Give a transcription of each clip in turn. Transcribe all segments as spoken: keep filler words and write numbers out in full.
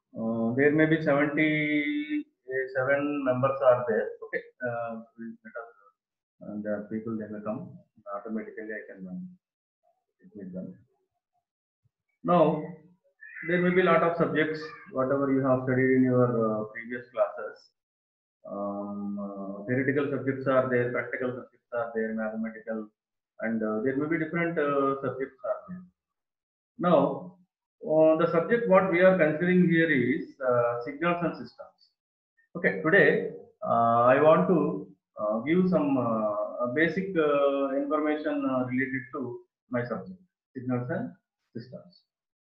Uh, there may be seventy-seven members are there. Okay, uh, let us, uh, the people they may come automatically. I can um, admit them. Now, there may be a lot of subjects, whatever you have studied in your uh, previous classes. Um, uh, theoretical subjects are there, practical subjects are there, mathematical, and uh, there may be different uh, subjects are there. Now, uh, the subject what we are considering here is uh, signals and systems. Okay, today uh, I want to uh, give some uh, basic uh, information uh, related to my subject, signals and systems.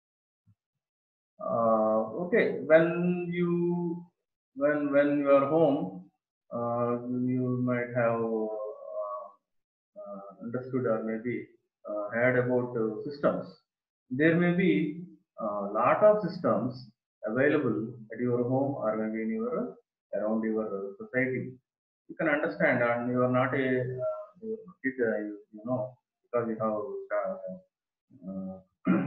Uh, okay, when you when when you are home, uh, you might have uh, uh, understood or maybe uh, heard about uh, systems. There may be a lot of systems available at your home or maybe in your around your society. You can understand, and you are not a uh, kid, uh, you, you know, because you have uh,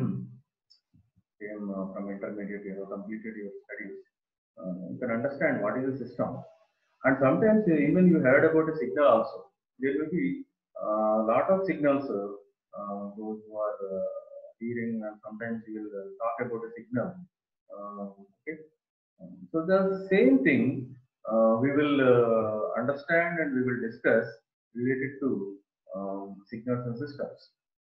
came uh, from intermediate, you have completed your studies. Uh, you can understand what is the system. And sometimes uh, even you heard about a signal also. There will be a uh, lot of signals, uh, uh, those who are uh, hearing, and sometimes you will uh, talk about a signal. Uh, okay. Um, so the same thing uh, we will uh, understand and we will discuss related to um, signals and systems.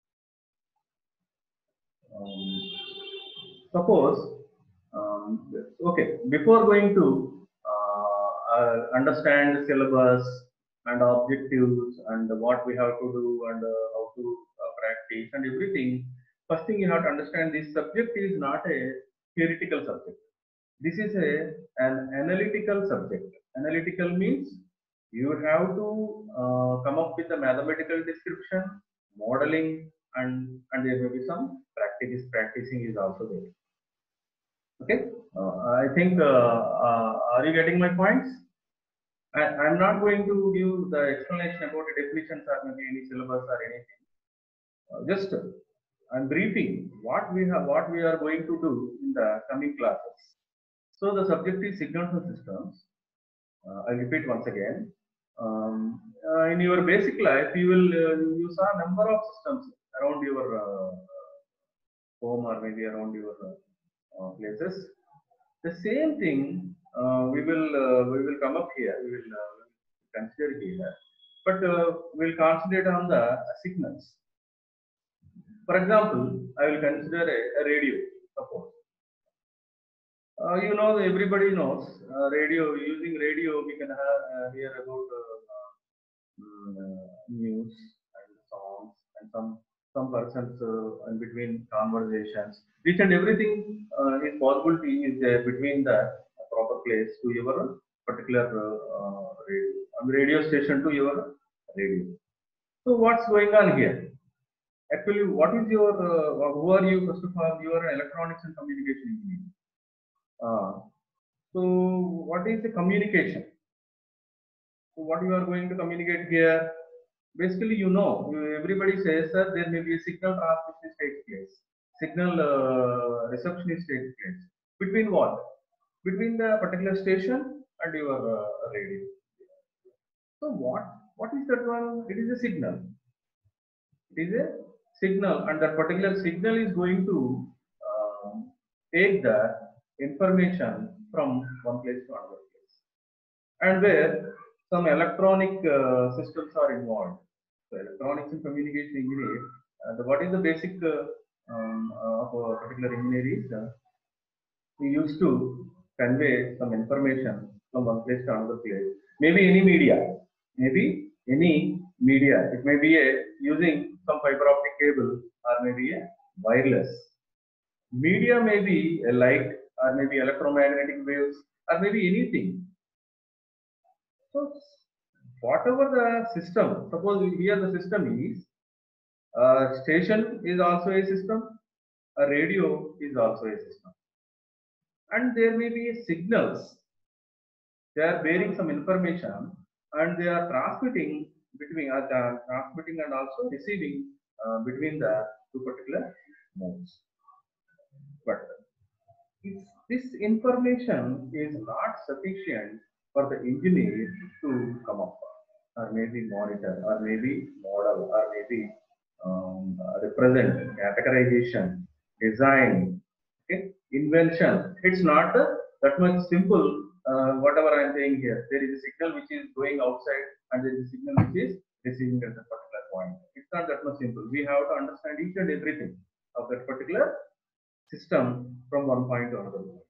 Um, suppose, um, okay, before going to uh, uh, understand syllabus and objectives and what we have to do and uh, how to uh, practice and everything, first thing you have to understand, this subject is not a theoretical subject. This is a an analytical subject. Analytical means you have to uh, come up with a mathematical description, modeling, and and there may be some practice. Practicing is also there. Okay, uh, I think. Uh, uh, are you getting my points? I, I'm not going to give the explanation about the definitions or maybe any syllabus or anything. Uh, just uh, I'm briefing what we have, what we are going to do in the coming classes. So the subject is signals and systems. Uh, I'll repeat once again. Um, uh, in your basic life, you will uh, you saw a number of systems around your uh, home or maybe around your uh, places. The same thing uh, we will uh, we will come up here. We will uh, consider here, but uh, we'll concentrate on the signals. For example, I will consider a, a radio. Suppose uh, you know, everybody knows uh, radio. Using radio, we can have, uh, hear about uh, mm, news and songs and some some persons uh, in between conversations. Each and everything uh, is possibility is uh, between the proper place to your particular uh, radio, um, radio station to your radio. So what's going on here? Actually, what is your uh, who are you? First of all, you are an electronics and communication engineer. Uh, so what is the communication? So what you are going to communicate here? Basically, you know, everybody says that there may be a signal transmission takes place, signal uh, reception is takes place. Between what? Between the particular station and your uh, radio. So what? What is that one? It is a signal. It is a signal, and that particular signal is going to uh, take the information from one place to another place, and where some electronic uh, systems are involved. So electronics and communication engineer, uh, the, what is the basic uh, um, uh, of a particular engineer is uh, we used to convey some information from one place to another place. Maybe any media, maybe any media. It may be a using some fiber optic cable or maybe a wireless. Media may be a light or maybe electromagnetic waves or maybe anything. So whatever the system, suppose here the system is, a station is also a system, a radio is also a system, and there may be signals. They are bearing some information and they are transmitting between uh, transmitting and also receiving uh, between the two particular modes. But If this information is not sufficient for the engineer to come up, or maybe monitor, or maybe model, or maybe um, represent, categorization, design, okay, invention. It's not uh, that much simple. Uh, whatever I am saying here, there is a signal which is going outside, and there is a signal which is receiving at that particular point. It's not that much simple. We have to understand each and everything of that particular system from one point to another point.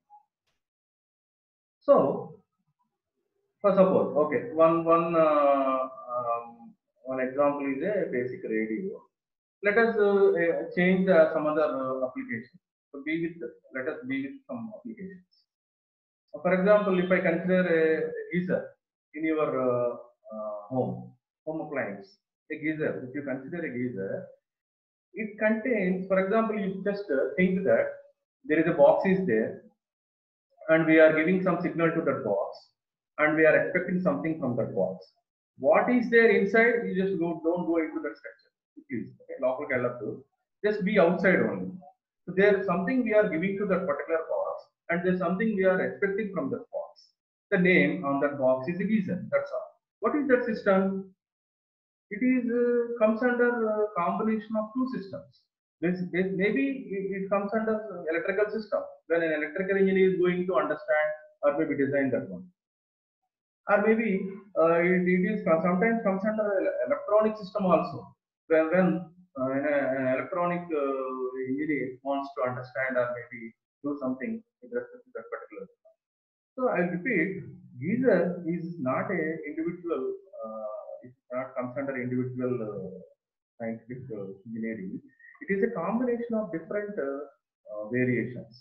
So, for suppose, okay, one one uh, um, one example is a basic radio. Let us uh, uh, change uh, some other uh, application. So, be with let us be with some applications. So for example, if I consider a geyser in your uh, uh, home home appliance, a geyser. If you consider a geyser, it contains, for example, you just uh, think that there is a box is there, and we are giving some signal to that box, and we are expecting something from that box. What is there inside? You just go, don't go into that structure, please. Okay, local kalappu, just be outside only. So there is something we are giving to that particular box, and there's something we are expecting from that box. The name on that box is a geyser. That's all. What is that system? It is uh, comes under a combination of two systems. This, this maybe it, it comes under electrical system, when an electrical engineer is going to understand or maybe design that one, or maybe uh, it, it is sometimes comes under electronic system also, when, when uh, an, an electronic uh, engineer wants to understand or maybe do something with respect to that particular. So I repeat, geyser is not a individual. Uh, it not comes under individual uh, scientific uh, engineering. It is a combination of different uh, uh, variations.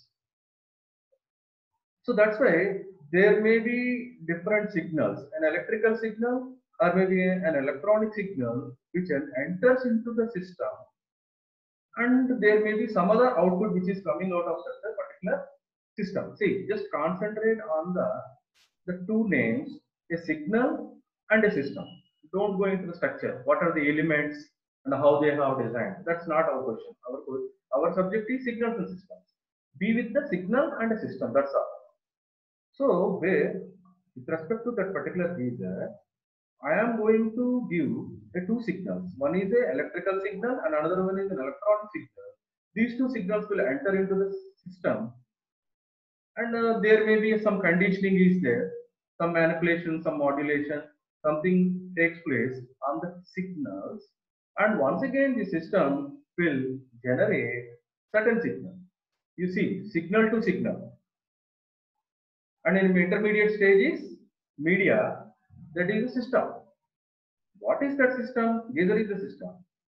So that's why there may be different signals, an electrical signal or maybe an electronic signal which enters into the system, and there may be some other output which is coming out of such a particular system. See, just concentrate on the the two names, a signal and a system. Don't go into the structure. What are the elements and how they have designed? That's not our question. Our our subject is signals and systems. Be with the signal and a system. That's all. So, where with respect to that particular geyser, I am going to give the two signals. One is a electrical signal and another one is an electronic signal. These two signals will enter into the system, and uh, there may be some conditioning is there, some manipulation, some modulation, something takes place on the signals, and once again the system will generate certain signal. You see, signal to signal. And in intermediate stage is media, that is the system. What is that system? Geyser is the system.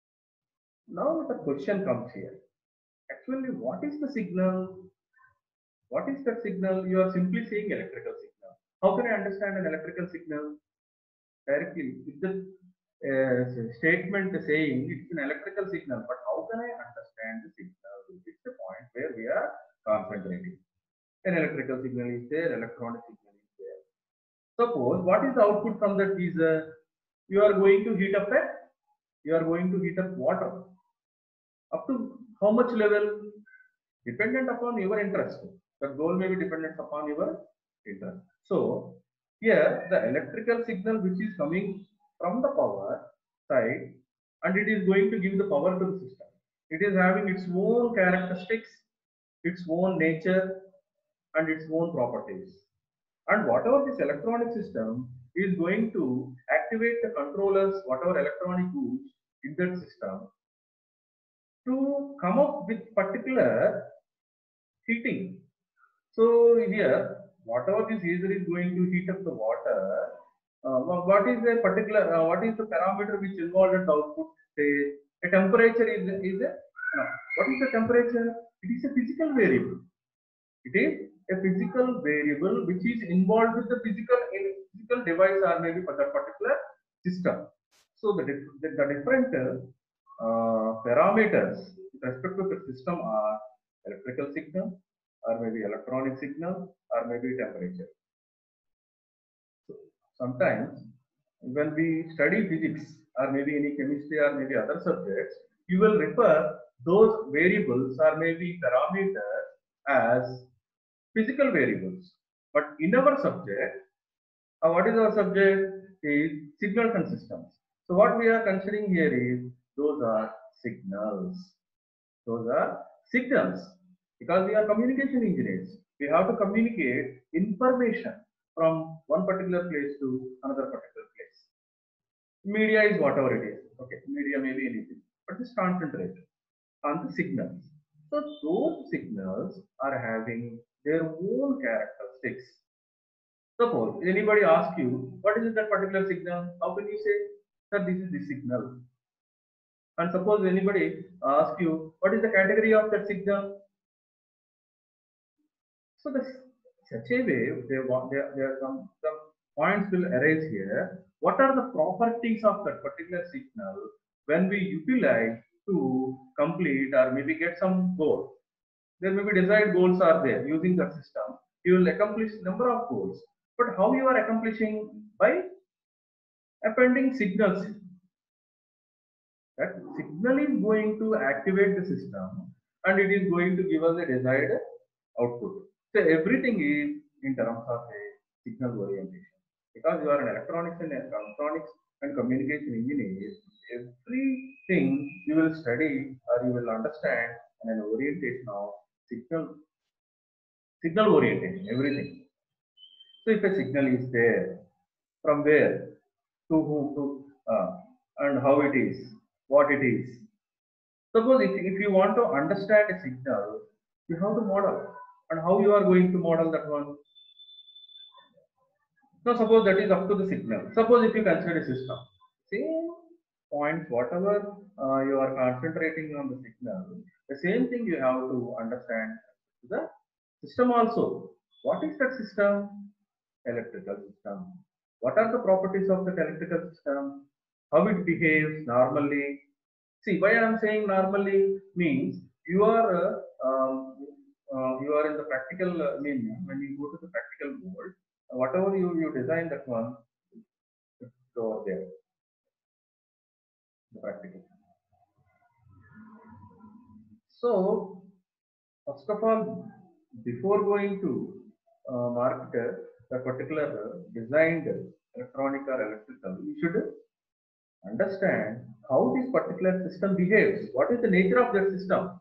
Now the question comes here. Actually, what is the signal? What is that signal? You are simply saying electrical signal. How can I understand an electrical signal? Directly, with the uh, statement saying it's an electrical signal, but how can I understand the signal? It's the point where we are concentrating. An electrical signal is there, electronic signal is there. Suppose what is the output from that geyser? You are going to heat up a, you are going to heat up water. Up to how much level? Dependent upon your interest. The goal may be dependent upon your interest. So here the electrical signal which is coming from the power side, and it is going to give the power to the system. It is having its own characteristics, its own nature, and its own properties. And whatever this electronic system is going to activate the controllers, whatever electronic goods in that system, to come up with particular heating. So here, whatever this user is going to heat up the water, uh, what is a particular, uh, what is the parameter which involved in the output? Say, a temperature is, is a, no, what is the temperature? It is a physical variable. It is a physical variable which is involved with the physical in physical device or maybe for that particular system. So the, the, the different uh, parameters with respect to the system are electrical signal, or maybe electronic signal, or maybe temperature. So sometimes when we study physics or maybe any chemistry or maybe other subjects, you will refer those variables or maybe parameters as physical variables. But in our subject, uh, what is our subject? Is signals and systems. So what we are considering here is those are signals. Those are signals because we are communication engineers. We have to communicate information from one particular place to another particular place. Media is whatever it is. Okay, media may be anything, but just concentrate on the signals. So those signals are having their own characteristics. Suppose anybody asks you, what is that particular signal? How can you say, sir, this is the signal? And suppose anybody asks you, what is the category of that signal? So this such a way, there, there, there are some, some points will arise here. What are the properties of that particular signal when we utilize to complete or maybe get some goal? There may be desired goals are there using the system. You will accomplish number of goals. But how you are accomplishing? By appending signals. That signal is going to activate the system and it is going to give us the desired output. So everything is in terms of a signal orientation. Because you are an electronics and electronics and communication engineer, everything you will study or you will understand in an orientation of signal, signal orientation, everything. So if a signal is there, from where, to whom, to uh, and how it is, what it is. Suppose if, if you want to understand a signal, you have to model. And how you are going to model that one? Now suppose that is up to the signal. Suppose if you consider a system, same points, whatever uh, you are concentrating on the signal, the same thing you have to understand the system also. What is that system? Electrical system. What are the properties of the electrical system? How it behaves normally? See, why I am saying normally means you are uh, um, uh, you are in the practical. Uh, mean when you go to the practical world, uh, whatever you you design that one, it's over there. The practical. So first of all, before going to uh, market a particular designed electronic or electrical, you should understand how this particular system behaves. What is the nature of that system?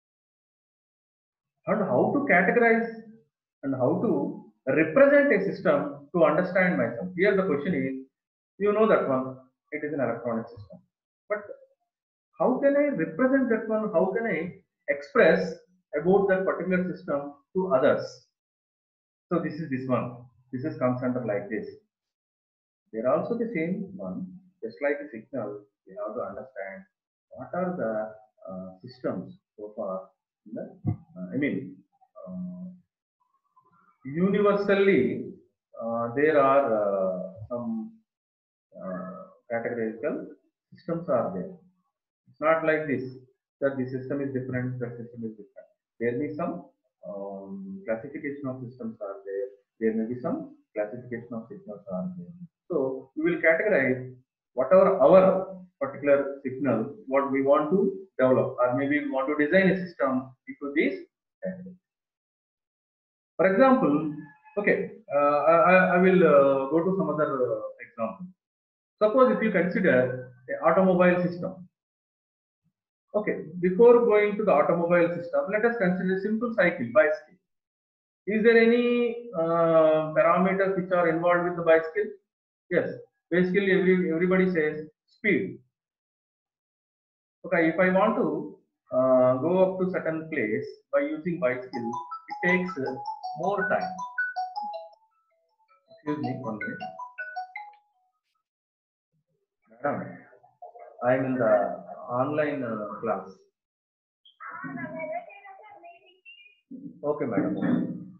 And how to categorize and how to represent a system to understand myself. Here the question is, you know that one, it is an electronic system. But how can I represent that one? How can I express about that particular system to others? So this is this one. This is comes under like this. They are also the same one, just like a signal. We have to understand what are the uh, systems so far. In the, uh, I mean, uh, universally, uh, there are uh, some uh, categorical systems are there. It's not like this that the system is different, that system is different. There may be some um, classification of systems are there. There may be some classification of signals are there. So we will categorize whatever our particular signal, what we want to develop, or maybe we want to design a system into these categories. For example, okay, uh, I, I will uh, go to some other uh, example. Suppose if you consider an automobile system. Okay, before going to the automobile system, let us consider a simple cycle, bicycle. Is there any uh, parameters which are involved with the bicycle? Yes, basically every, everybody says speed. Okay, if I want to uh, go up to certain place by using bicycle, it takes uh, more time. Excuse me, one minute. Madam, I am in the online uh, class. Okay, madam.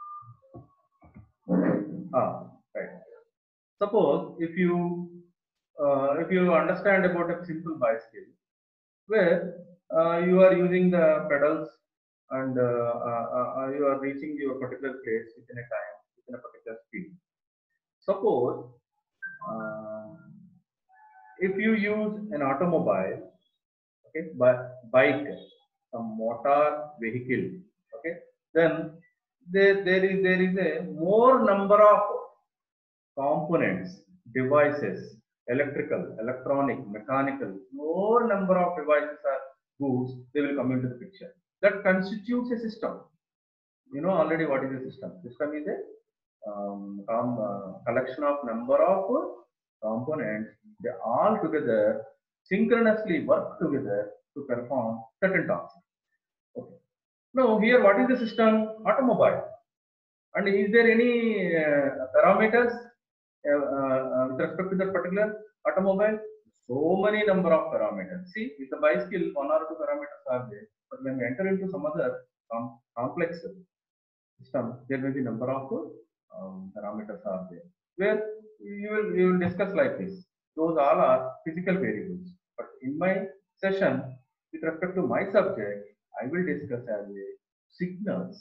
Ah, right. Suppose if you uh, if you understand about a simple bicycle, where uh, you are using the pedals and uh, uh, uh, you are reaching your particular place within a time, within a particular speed. Suppose uh, if you use an automobile, okay, but bike, a motor vehicle, okay, then there, there is there is a more number of components, devices, electrical, electronic, mechanical, more number of devices or goods, they will come into the picture. That constitutes a system. You know already what is a system. System is a um, um, uh, collection of number of components. They all together synchronously work together to perform certain tasks. Okay. Now here what is the system? Automobile. And is there any uh, parameters uh, uh, with respect to that particular automobile? So many number of parameters. See, with the bicycle, one or two parameters are there. But when we enter into some other com complex system, there may be number of um, parameters are there. Where you will you will discuss like this. Those all are physical variables. But in my session, with respect to my subject, I will discuss as a signals.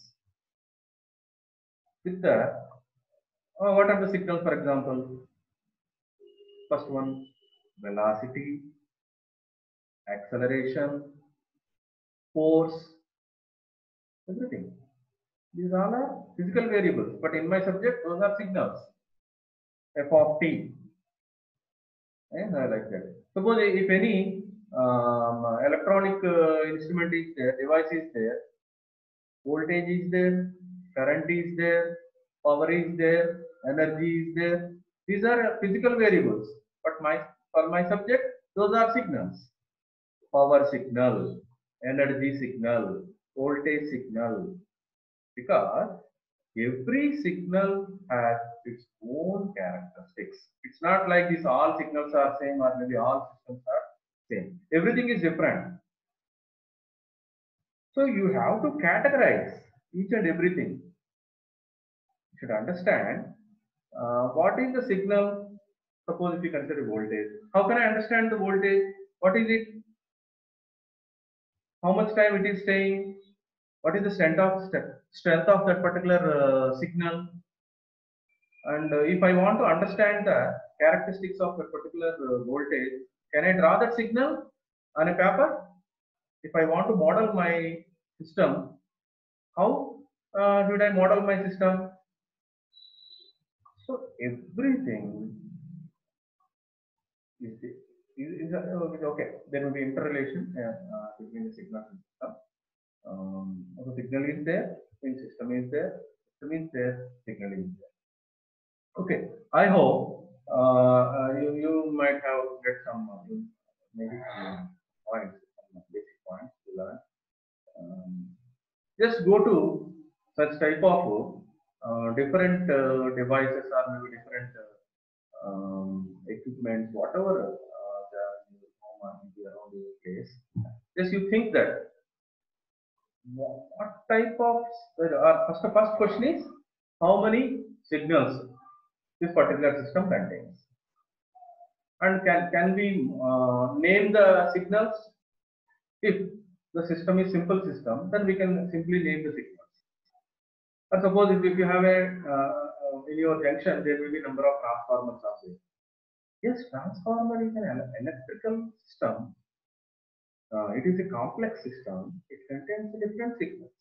With the uh, what are the signals, for example? First one, velocity, acceleration, force, everything. These all are physical variables, but in my subject, those are signals. F of t. And I like that. Suppose if any um, electronic uh, instrument is there, device is there, voltage is there, current is there, power is there, energy is there. These are physical variables, but my for my subject, those are signals. Power signal, energy signal, voltage signal. Because every signal has its own characteristics. It's not like these all signals are same or maybe all systems are same. Everything is different. So you have to categorize each and everything. You should understand uh, what is the signal. Suppose if you consider voltage, how can I understand the voltage? What is it? How much time it is staying? What is the strength of strength of that particular uh, signal? And uh, if I want to understand the characteristics of a particular uh, voltage, can I draw that signal on a paper? If I want to model my system, how uh, should I model my system? So everything is, is, is, is okay. There will be interrelation uh, uh, between the signal and system. Um, so signal is there, then system is there, system is there, signal is there. Okay, I hope uh, uh, you, you might have get some uh, maybe some points, some basic points to learn. Um, just go to such type of uh, different uh, devices or maybe different uh, um, equipments, whatever uh, the home or maybe around your place. Just you think that what type of uh, first the first question is how many signals this particular system contains, and can can we uh, name the signals? If the system is simple system, then we can simply name the signals. Or suppose if, if you have a uh, in your junction, there will be number of transformers also. Yes, transformer is an electrical system. Uh, it is a complex system. It contains different signals,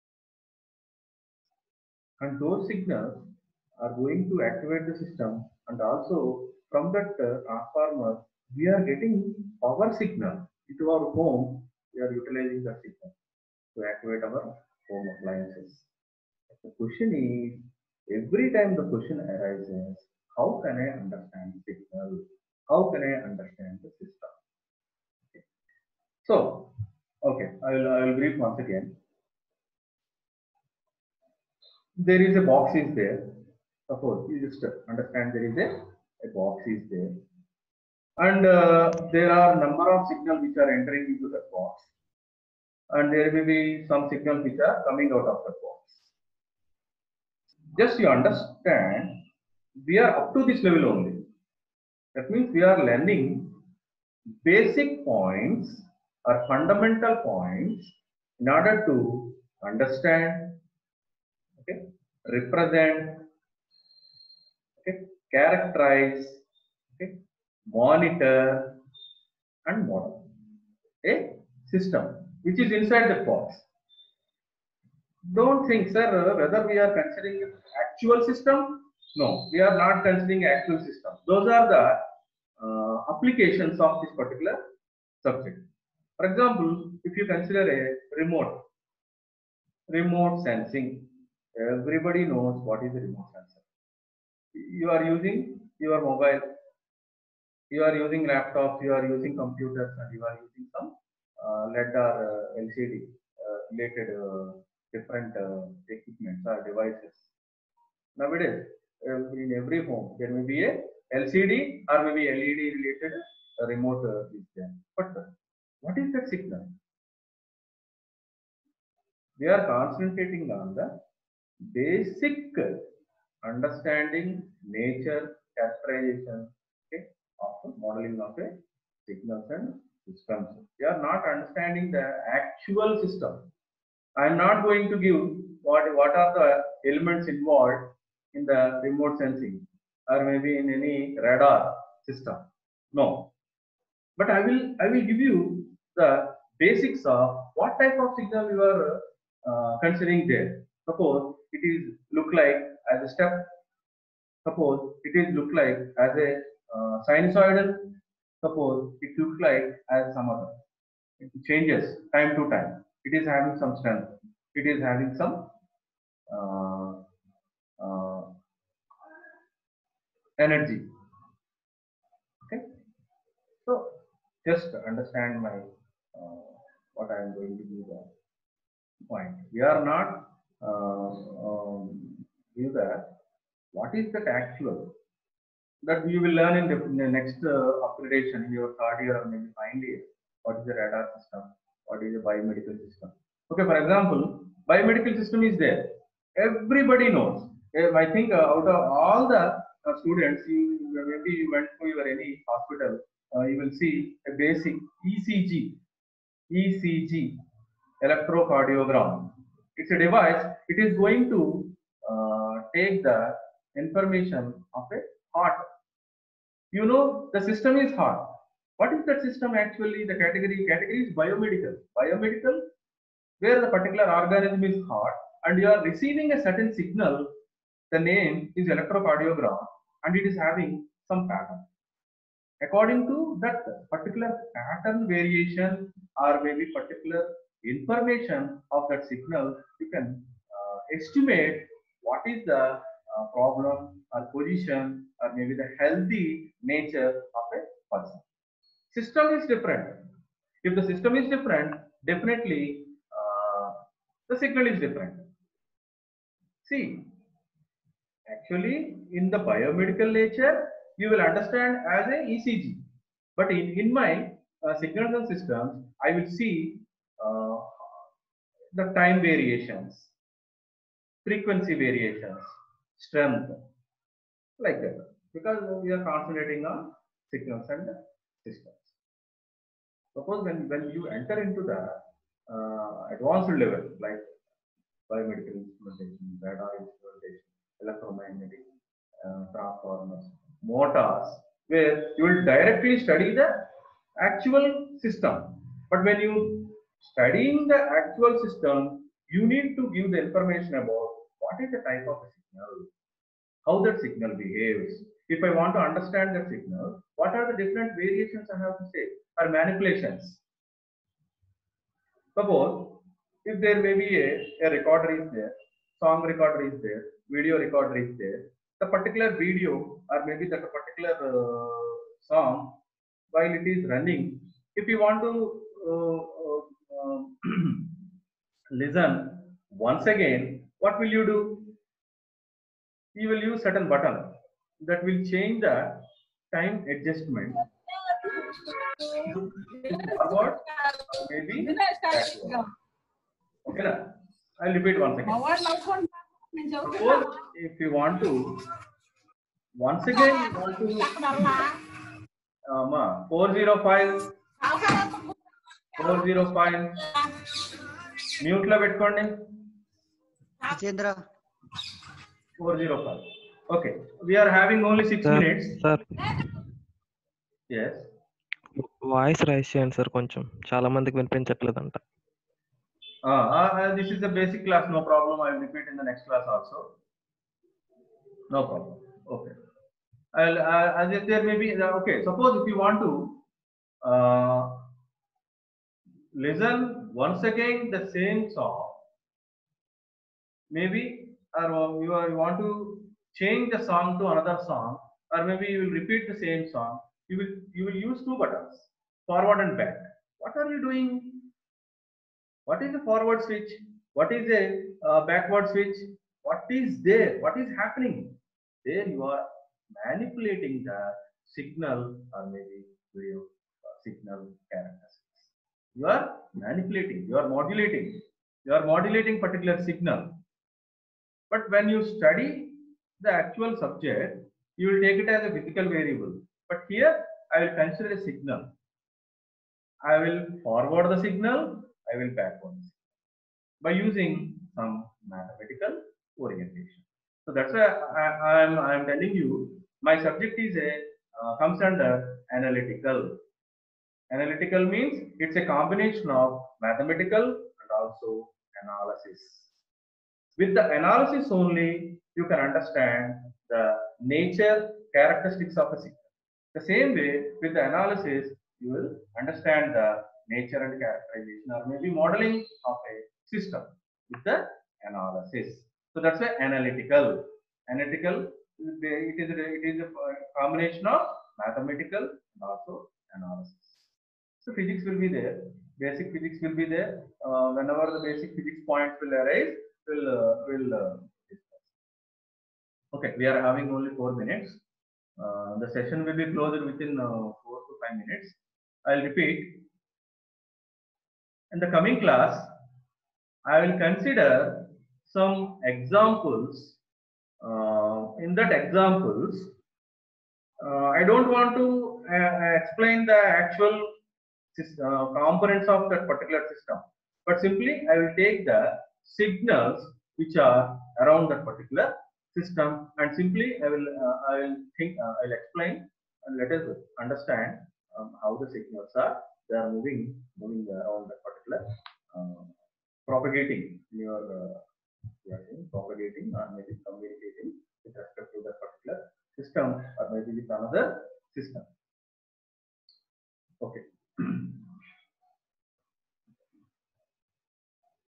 and those signals are going to activate the system, and also from that uh, transformer we are getting power signal into our home. We are utilizing the signal to activate our home appliances. The question is, every time the question arises, how can I understand the signal? How can I understand the system? Okay. So, okay, I will I will brief once again. There is a box is there. Suppose you just understand there is a, a box is there, and uh, there are number of signals which are entering into the box, and there may be some signals which are coming out of the box. Just you understand, we are up to this level only. That means we are learning basic points or fundamental points in order to understand, okay, represent, okay, characterize, okay, monitor and model a system which is inside the box. don't think, sir, whether we are considering actual system. No, we are not considering actual system. Those are the uh, applications of this particular subject. For example, if you consider a remote, remote sensing, everybody knows what is a remote sensor. You are using your mobile, you are using laptops, you are using computers, and you are using some uh, L E D or uh, L C D uh, related uh, different uh, equipments or devices. Nowadays, uh, in every home, there may be a L C D or maybe L E D related uh, remote uh, is there. But uh, what is that signal? We are concentrating on the basic understanding, nature, characterization, okay, of modeling of a signals and systems. We are not understanding the actual system. I am not going to give what what are the elements involved in the remote sensing or maybe in any radar system. No, but I will I will give you the basics of what type of signal you are uh, considering there. Suppose it is look like as a step. Suppose it is look like as a uh, sinusoidal. Suppose it looks like as some other. It changes time to time. It is having some strength. It is having some uh, uh, energy. Okay. So just understand my uh, what I am going to do the point. We are not uh, um, do that. What is that actual? That you will learn in the, in the next uh, upgradation in your third year or maybe final year. What is the radar system? What is the biomedical system? Okay, for example, biomedical system is there. Everybody knows. I think uh, out of all the uh, students, you maybe you went to your any hospital, uh, you will see a basic E C G, E C G, electrocardiogram. It's a device. It is going to uh, take the information of a heart. You know, the system is heart. What is that system actually? The category category is biomedical. Biomedical, where the particular organism is heart, and you are receiving a certain signal. The name is electrocardiogram, and it is having some pattern. According to that particular pattern variation or maybe particular information of that signal, you can uh, estimate what is the uh, problem or position or maybe the healthy nature of a person. System is different. If the system is different, definitely uh, the signal is different. See, actually in the biomedical nature, you will understand as a E C G. But in, in my uh, signals and systems, I will see uh, the time variations, frequency variations, strength, like that. Because we are concentrating on signals and systems. Suppose when, when you enter into the uh, advanced level, like biomedical instrumentation, radar instrumentation, electromagnetic uh, transformers, motors, where you will directly study the actual system. But when you studying the actual system, you need to give the information about what is the type of signal, how that signal behaves. If I want to understand that signal, what are the different variations I have to say or manipulations? Suppose if there may be a, a recorder is there, song recorder is there, video recorder is there, the particular video or maybe the particular uh, song, while it is running, if you want to uh, uh, um, listen once again, what will you do? You will use certain button that will change the time adjustment forward, maybe backward. Okay, na? I'll repeat once again. Suppose if you want to, once again, you want to, uh, four zero five, four zero five, mute la pettukondi. Chandra. four zero five. Okay, we are having only six Sir, minutes. sir, Yes. Voice raise చేయండి sir కొంచెం చాలా మందికి వినిపించట్లేదంట. Uh, uh, this is the basic class, no problem. I will repeat in the next class also. No problem. Okay. I'll, uh, as there may be, okay, suppose if you want to uh, listen once again the same song, maybe, or you, are, you want to change the song to another song, or maybe you will repeat the same song, you will, you will use two buttons, forward and back. What are you doing? What is a forward switch? What is a uh, backward switch? What is there? What is happening? There you are manipulating the signal or maybe video uh, signal characteristics. You are manipulating, you are modulating, you are modulating particular signal. But when you study the actual subject, you will take it as a physical variable. But here I will consider a signal. I will forward the signal, I will backward the signal by using some mathematical orientation. So that's why I am I am telling you my subject is a uh, comes under analytical. Analytical means it's a combination of mathematical and also analysis. With the analysis only, you can understand the nature, characteristics of a signal. The same way, with the analysis, you will understand the nature and characterization or maybe modeling of a system with the analysis. So that's why analytical. Analytical, it is a, it is a combination of mathematical and also analysis. So physics will be there, basic physics will be there. Uh, whenever the basic physics points will arise, we'll uh, we'll uh, discuss. Okay, we are having only four minutes. Uh, the session will be closed within uh, four to five minutes. I'll repeat. In the coming class, I will consider some examples. Uh, in that examples, uh, I don't want to uh, explain the actual uh, components of that particular system, but simply I will take the signals which are around that particular system, and simply I will uh, I will think uh, I will explain and let us understand um, how the signals are they are moving moving around that particular uh, propagating your uh, you are saying propagating or maybe communicating with respect to that particular system or maybe with another system. Okay.